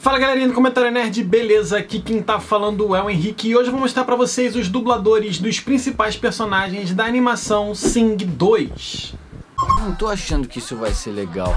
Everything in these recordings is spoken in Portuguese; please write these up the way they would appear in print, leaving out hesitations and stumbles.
Fala galerinha do Comentário Nerd, beleza? Aqui quem tá falando é o Henrique e hoje eu vou mostrar pra vocês os dubladores dos principais personagens da animação Sing 2. Não tô achando que isso vai ser legal.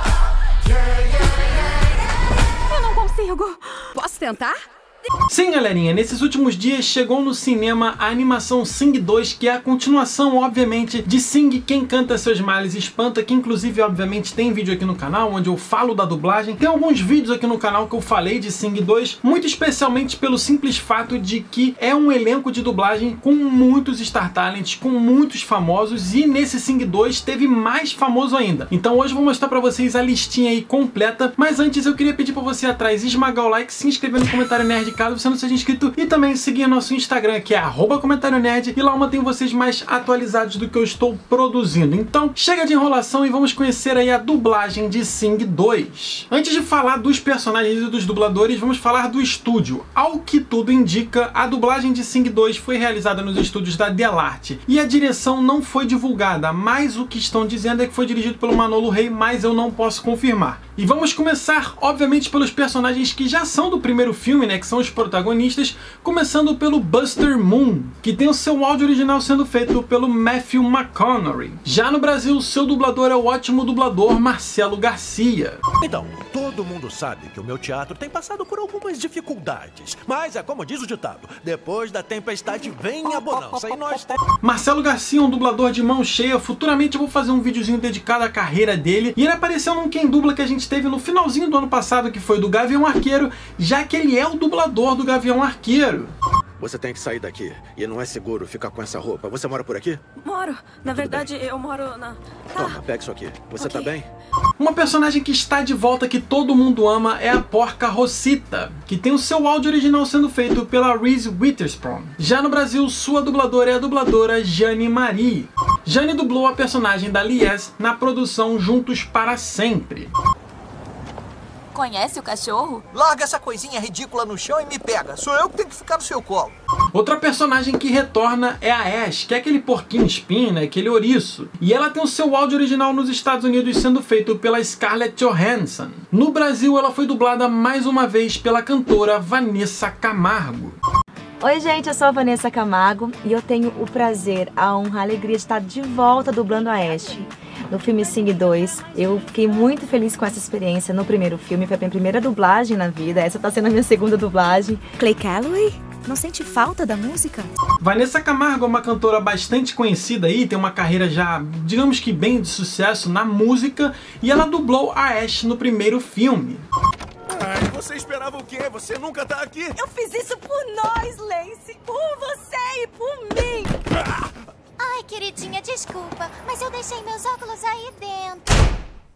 Eu não consigo. Posso tentar? Sim, galerinha, nesses últimos dias chegou no cinema a animação Sing 2, que é a continuação, obviamente, de Sing Quem Canta Seus Males Espanta, que inclusive, obviamente, tem vídeo aqui no canal onde eu falo da dublagem. Tem alguns vídeos aqui no canal que eu falei de Sing 2, muito especialmente pelo simples fato de que é um elenco de dublagem com muitos Star Talents, com muitos famosos, e nesse Sing 2 teve mais famoso ainda. Então hoje eu vou mostrar pra vocês a listinha aí completa, mas antes eu queria pedir pra você atrás esmagar o like, se inscrever no Comentário Nerd caso você não seja inscrito, e também seguir nosso Instagram, que é @ComentárioNerd, e lá eu mantenho vocês mais atualizados do que eu estou produzindo. Então, chega de enrolação e vamos conhecer aí a dublagem de Sing 2. Antes de falar dos personagens e dos dubladores, vamos falar do estúdio. Ao que tudo indica, a dublagem de Sing 2 foi realizada nos estúdios da Delarte, e a direção não foi divulgada, mas o que estão dizendo é que foi dirigido pelo Manolo Rey, mas eu não posso confirmar. E vamos começar, obviamente, pelos personagens que já são do primeiro filme, né, que são os protagonistas, começando pelo Buster Moon, que tem o seu áudio original sendo feito pelo Matthew McConaughey. Já no Brasil, seu dublador é o ótimo dublador Marcelo Garcia. Então, todo mundo sabe que o meu teatro tem passado por algumas dificuldades, mas é como diz o ditado, depois da tempestade vem a bonança, e nós temos... Marcelo Garcia é um dublador de mão cheia. Futuramente eu vou fazer um videozinho dedicado à carreira dele, e ele apareceu num Quem Dubla que a gente teve no finalzinho do ano passado, que foi do Gavião Arqueiro, já que ele é o dublador do Gavião Arqueiro. Você tem que sair daqui, e não é seguro ficar com essa roupa. Você mora por aqui? Moro. Na verdade, eu moro na... Toma, pega isso aqui. Você tá bem? Uma personagem que está de volta, que todo mundo ama, é a Porca Rossita, que tem o seu áudio original sendo feito pela Reese Witherspoon. Já no Brasil, sua dubladora é a dubladora Jane Marie. Jane dublou a personagem da Lies na produção Juntos para Sempre. Conhece o cachorro? Larga essa coisinha ridícula no chão e me pega. Sou eu que tenho que ficar no seu colo. Outra personagem que retorna é a Ash, que é aquele porquinho espinho, né, aquele ouriço. E ela tem o seu áudio original nos Estados Unidos sendo feito pela Scarlett Johansson. No Brasil, ela foi dublada mais uma vez pela cantora Vanessa Camargo. Oi gente, eu sou a Vanessa Camargo e eu tenho o prazer, a honra, a alegria de estar de volta dublando a Ash no filme Sing 2. Eu fiquei muito feliz com essa experiência no primeiro filme, foi a minha primeira dublagem na vida, essa tá sendo a minha segunda dublagem. Clay Calloway? Não sente falta da música? Vanessa Camargo é uma cantora bastante conhecida aí, tem uma carreira já, digamos que bem de sucesso na música, e ela dublou a Ash no primeiro filme. Ai, você esperava o quê? Você nunca tá aqui? Eu fiz isso por nós, Lacey. Por você e por mim. Ai, queridinha, desculpa, mas eu deixei meus óculos aí dentro.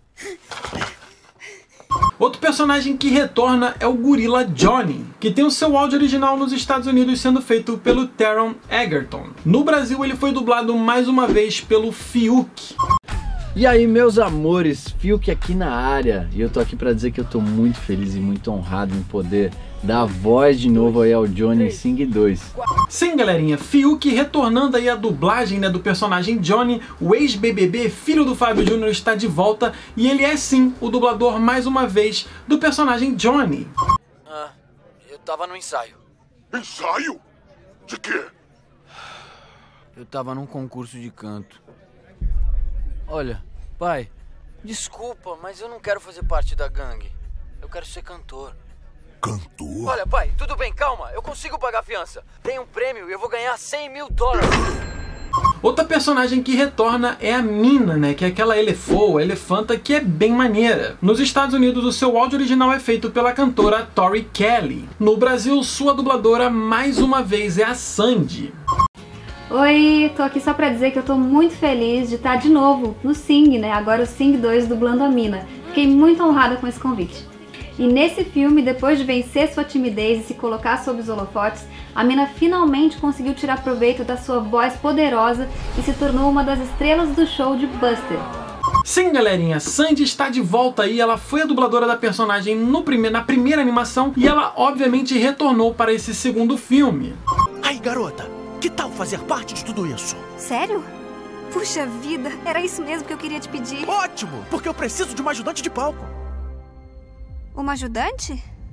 Outro personagem que retorna é o Gorila Johnny, que tem o seu áudio original nos Estados Unidos sendo feito pelo Taron Egerton. No Brasil ele foi dublado mais uma vez pelo Fiuk. E aí, meus amores, Fiuk aqui na área. E eu tô aqui pra dizer que eu tô muito feliz e muito honrado em poder dar voz de novo aí ao Johnny em Sing 2. Sim, galerinha, Fiuk retornando aí a dublagem, né, do personagem Johnny, o ex-BBB, filho do Fábio Júnior, está de volta e ele é sim o dublador mais uma vez do personagem Johnny. Eu tava no ensaio. Ensaio? De quê? Eu tava num concurso de canto. Olha, pai, desculpa, mas eu não quero fazer parte da gangue. Eu quero ser cantor. Cantor? Olha, pai, tudo bem, calma. Eu consigo pagar a fiança. Tem um prêmio e eu vou ganhar $100 mil. Outra personagem que retorna é a Mina, né, que é aquela elefanta que é bem maneira. Nos Estados Unidos, o seu áudio original é feito pela cantora Tori Kelly. No Brasil, sua dubladora mais uma vez é a Sandy. Oi, tô aqui só pra dizer que eu tô muito feliz de estar de novo no Sing, né? Agora o Sing 2 dublando a Mina. Fiquei muito honrada com esse convite. E nesse filme, depois de vencer sua timidez e se colocar sob os holofotes, a Mina finalmente conseguiu tirar proveito da sua voz poderosa e se tornou uma das estrelas do show de Buster. Sim, galerinha, Sandy está de volta aí, ela foi a dubladora da personagem na primeira animação e ela obviamente retornou para esse segundo filme. Ai, garota, que tal fazer parte de tudo isso? Sério? Puxa vida, era isso mesmo que eu queria te pedir. Ótimo, porque eu preciso de uma ajudante de palco. Uma ajudante?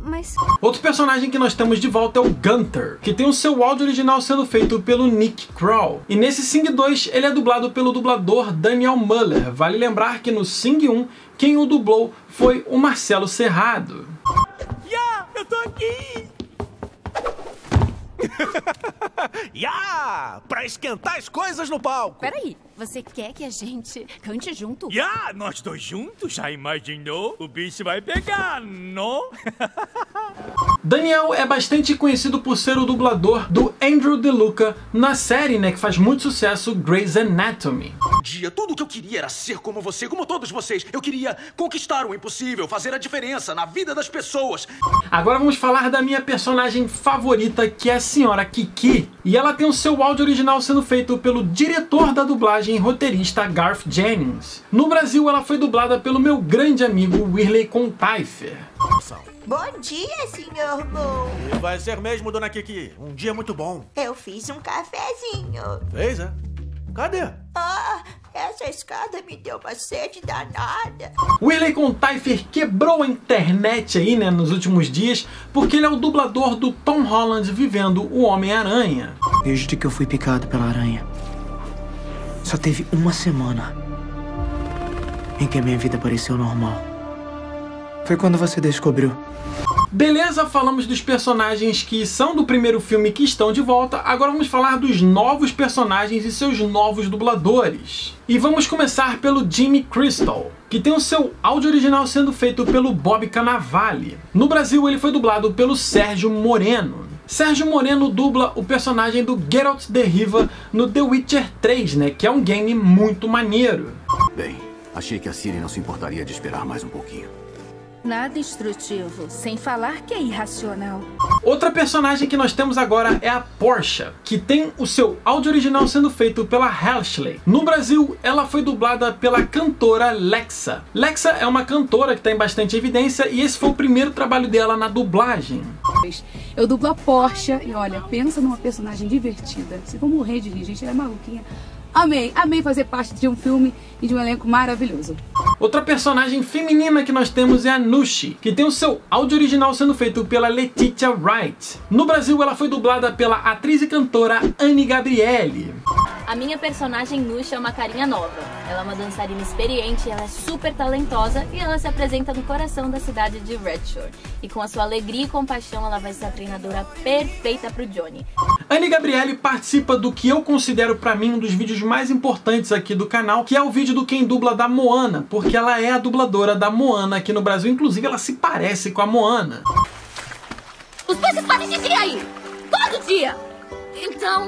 Mas... Outro personagem que nós temos de volta é o Gunther, que tem o seu áudio original sendo feito pelo Nick Kroll. E nesse Sing 2 ele é dublado pelo dublador Daniel Muller. Vale lembrar que no Sing 1 quem o dublou foi o Marcelo Serrado. Eu tô aqui! Pra esquentar as coisas no palco! Peraí, você quer que a gente cante junto? Nós dois juntos? Já imaginou? O bicho vai pegar, não? Daniel é bastante conhecido por ser o dublador do Andrew DeLuca na série, que faz muito sucesso, Grey's Anatomy. Tudo o que eu queria era ser como você, como todos vocês. Eu queria conquistar o impossível, fazer a diferença na vida das pessoas. Agora vamos falar da minha personagem favorita, que é a Senhora Kiki. E ela tem o seu áudio original sendo feito pelo diretor da dublagem e roteirista Garth Jennings. No Brasil ela foi dublada pelo meu grande amigo Whirley Contaifer. Bom dia, senhor Bom. E vai ser mesmo, dona Kiki. Um dia muito bom. Eu fiz um cafezinho. Fez, é? Cadê? Essa escada me deu uma sede danada. Whirley Contaifer quebrou a internet aí, nos últimos dias, porque ele é o dublador do Tom Holland vivendo o Homem-Aranha. Desde que eu fui picado pela aranha, só teve uma semana em que a minha vida pareceu normal. Foi quando você descobriu. Beleza, falamos dos personagens que são do primeiro filme que estão de volta, agora vamos falar dos novos personagens e seus novos dubladores. E vamos começar pelo Jimmy Crystal, que tem o seu áudio original sendo feito pelo Bob Cannavale. No Brasil ele foi dublado pelo Sérgio Moreno. Sérgio Moreno dubla o personagem do Geralt de Riva no The Witcher 3, que é um game muito maneiro. Bem, achei que a Ciri não se importaria de esperar mais um pouquinho. Nada instrutivo, sem falar que é irracional. Outra personagem que nós temos agora é a Portia, que tem o seu áudio original sendo feito pela Ashley. No Brasil, ela foi dublada pela cantora Lexa. Lexa é uma cantora que está em bastante evidência e esse foi o primeiro trabalho dela na dublagem. Eu dublo a Portia e olha, pensa numa personagem divertida. Vocês vão morrer de rir, gente, ela é maluquinha. Amei fazer parte de um filme e de um elenco maravilhoso. Outra personagem feminina que nós temos é a Nushi, que tem o seu áudio original sendo feito pela Letitia Wright. No Brasil ela foi dublada pela atriz e cantora Anne Gabriele. A minha personagem Nushi é uma carinha nova. Ela é uma dançarina experiente, ela é super talentosa e ela se apresenta no coração da cidade de Redshore. E com a sua alegria e compaixão ela vai ser a treinadora perfeita pro Johnny. Anne Gabriele participa do que eu considero pra mim um dos vídeos mais importantes aqui do canal, que é o vídeo do Quem Dubla da Moana, porque ela é a dubladora da Moana aqui no Brasil, inclusive ela se parece com a Moana. Os peixes podem se criar aí, todo dia! Então...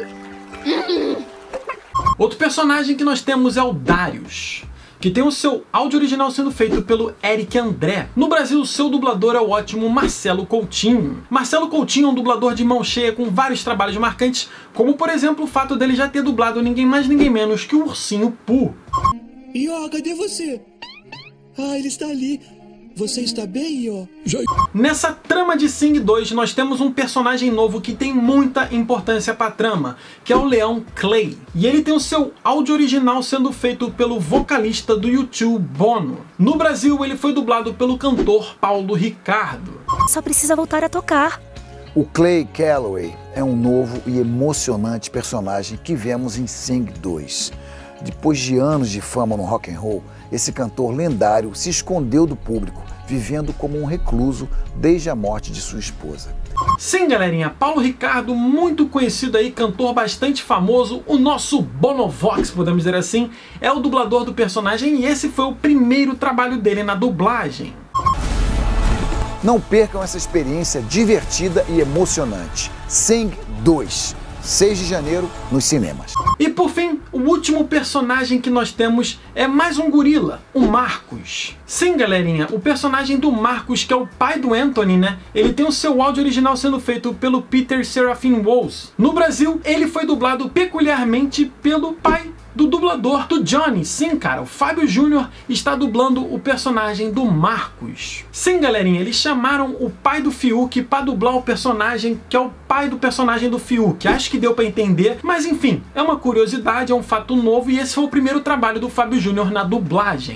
Outro personagem que nós temos é o Darius, que tem o seu áudio original sendo feito pelo Eric André. No Brasil, o seu dublador é o ótimo Marcelo Coutinho. Marcelo Coutinho é um dublador de mão cheia com vários trabalhos marcantes, como por exemplo o fato dele já ter dublado ninguém mais ninguém menos que o Ursinho Pooh. Ió, cadê você? Ele está ali. Você está bem, Ió? Nessa trama de Sing 2, nós temos um personagem novo que tem muita importância para a trama, que é o Leão Clay. E ele tem o seu áudio original sendo feito pelo vocalista do U2, Bono. No Brasil, ele foi dublado pelo cantor Paulo Ricardo. Só precisa voltar a tocar. O Clay Calloway é um novo e emocionante personagem que vemos em Sing 2. Depois de anos de fama no rock and roll, esse cantor lendário se escondeu do público, vivendo como um recluso desde a morte de sua esposa. Sim, galerinha, Paulo Ricardo, muito conhecido aí, cantor bastante famoso, o nosso Bonovox, podemos dizer assim, é o dublador do personagem e esse foi o primeiro trabalho dele na dublagem. Não percam essa experiência divertida e emocionante. Sing 2. 6 de janeiro, nos cinemas. E por fim, o último personagem que nós temos é mais um gorila, o Marcus. Sim, galerinha, o personagem do Marcus, que é o pai do Anthony, ele tem o seu áudio original sendo feito pelo Peter Serafin Walls. No Brasil, ele foi dublado peculiarmente pelo pai do dublador do Johnny. Sim, cara, o Fábio Júnior está dublando o personagem do Marcus. Sim, galerinha, eles chamaram o pai do Fiuk para dublar o personagem que é o pai do personagem do Fiuk. Acho que deu para entender, mas enfim, é uma curiosidade, é um fato novo e esse foi o primeiro trabalho do Fábio Júnior na dublagem. E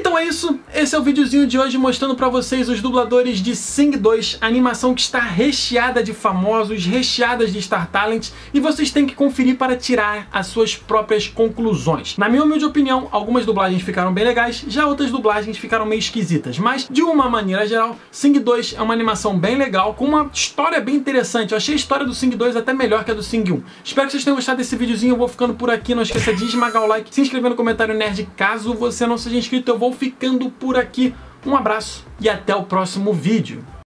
Então é isso, esse é o videozinho de hoje mostrando pra vocês os dubladores de Sing 2, a animação que está recheada de famosos, recheada de Star Talent, e vocês têm que conferir para tirar as suas próprias conclusões. Na minha humilde opinião, algumas dublagens ficaram bem legais, já outras dublagens ficaram meio esquisitas, mas de uma maneira geral, Sing 2 é uma animação bem legal, com uma história bem interessante. Eu achei a história do Sing 2 até melhor que a do Sing 1. Espero que vocês tenham gostado desse videozinho, eu vou ficando por aqui, não esqueça de esmagar o like, se inscrever no comentário nerd, caso você não seja inscrito, eu vou ficando por aqui. Um abraço e até o próximo vídeo.